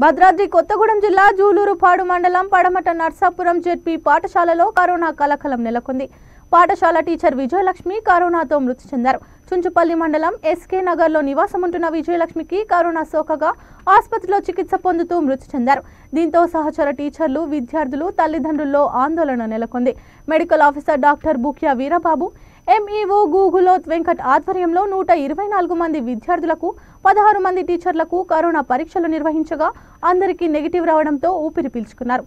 భద్రాద్రి కొత్తగూడెం జిల్లా జూలూరుపాడు మండలం పడమట నర్సాపురం జెడ్పీ పాఠశాలలో కరోనా కలకలం నెలకొంది. పాఠశాల టీచర్ విజయలక్ష్మి కరోనాతో మృతి చెందారు. చుంచుపల్లి మండలం ఎస్కే నగర్లో నివాసముంటున్న విజయలక్ష్మికి కరోనా సోకగా ఆసుపత్రిలో చికిత్స పొందుతూ మృతి చెందారు. దీంతో సహచర టీచర్లు, విద్యార్థులు, తల్లిదండ్రుల్లో ఆందోళన నెలకొంది. Medical officer doctor Bukya Veerababu, MEO Guguloth Venkat ఆధ్వర్యంలో 124 మంది విద్యార్థులకు, 16 మంది టీచర్లకు కరోనా పరీక్షలు నిర్వహించగా అందరికీ నెగిటివ్ రావడంతో ఊపిరి పీల్చుకున్నారు.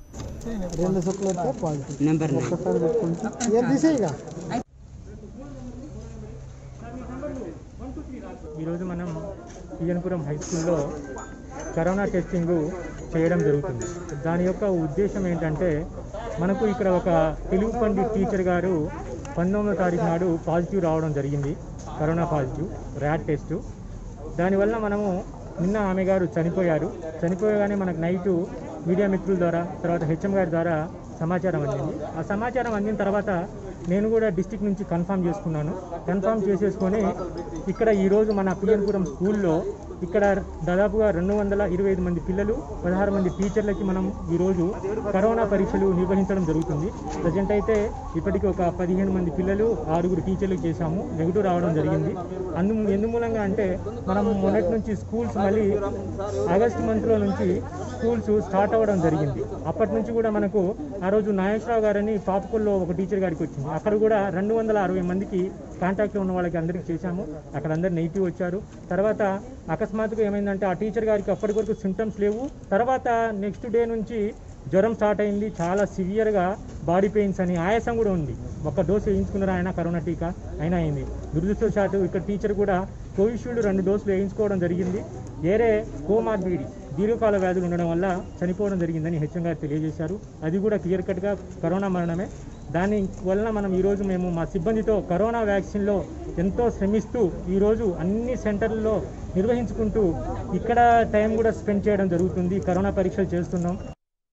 ఈరోజు మనం పిఎన్పురం హై స్కూల్లో కరోనా టెస్టింగ్ చేయడం జరుగుతుంది. దాని యొక్క ఉద్దేశం ఏంటంటే, మనకు ఇక్కడ ఒక తెలుగు పండిట్ టీచర్ గారు 19వ తారీఖు నాడు పాజిటివ్ రావడం జరిగింది, కరోనా పాజిటివ్ ర్యాట్ టెస్ట్. దానివల్ల మనము నిన్న ఆమె గారు చనిపోయగానే మనకు నైటు మీడియా మిత్రుల ద్వారా, తర్వాత హెచ్ఎం గారి ద్వారా సమాచారం అందింది. ఆ సమాచారం అందిన తర్వాత నేను కూడా డిస్టిక్ నుంచి కన్ఫర్మ్ చేసేసుకొని ఇక్కడ ఈరోజు మన పిఎన్పురం స్కూల్లో ఇక్కడ దాదాపుగా 225 మంది పిల్లలు, 16 మంది టీచర్లకి మనం ఈరోజు కరోనా పరీక్షలు నిర్వహించడం జరుగుతుంది. ప్రజెంట్ అయితే ఇప్పటికీ ఒక 15 మంది పిల్లలు, 6 టీచర్లకు చేశాము, నెగిటివ్ రావడం జరిగింది. ఎందుమూలంగా అంటే మనం మొన్నటి నుంచి స్కూల్స్ మళ్ళీ ఆగస్టు మంత్లో నుంచి స్కూల్స్ స్టార్ట్ అవ్వడం జరిగింది. అప్పటి నుంచి కూడా మనకు ఆ రోజు నాగేశ్వరరావు గారని పాపకొల్లో ఒక టీచర్ గారికి వచ్చింది. అక్కడ కూడా 260 మందికి కాంటాక్ట్లో ఉన్న వాళ్ళకి అందరికీ చేశాము. అక్కడ అందరు నెగిటివ్ వచ్చారు. తర్వాత అకస్మాత్తుగా ఏమైందంటే ఆ టీచర్ గారికి అప్పటి వరకు సింటమ్స్ లేవు. తర్వాత నెక్స్ట్ డే నుంచి జ్వరం స్టార్ట్ అయింది, చాలా సివియర్గా బాడీ పెయిన్స్ అని, ఆయాసం కూడా ఉంది. ఒక డోసు వేయించుకున్నారు ఆయన, కరోనా టీకా అయినా అయింది. దురదృష్టవశాత్తు ఇక్కడ టీచర్ కూడా కోవిషీల్డ్ 2 డోసులు వేయించుకోవడం జరిగింది. వేరే కోమార్బిడ్ దీర్ఘకాల వ్యాధులు ఉండడం వల్ల చనిపోవడం జరిగిందని హెచ్ఎం గారు తెలియజేశారు. అది కూడా క్లియర్ కట్గా కరోనా మరణమే. దాని వలన మనం ఈరోజు మేము మా సిబ్బందితో కరోనా వ్యాక్సిన్లో ఎంతో శ్రమిస్తూ ఈరోజు అన్ని సెంటర్లలో నిర్వహించుకుంటూ ఇక్కడ టైం కూడా స్పెండ్ చేయడం జరుగుతుంది. కరోనా పరీక్షలు చేస్తున్నాం.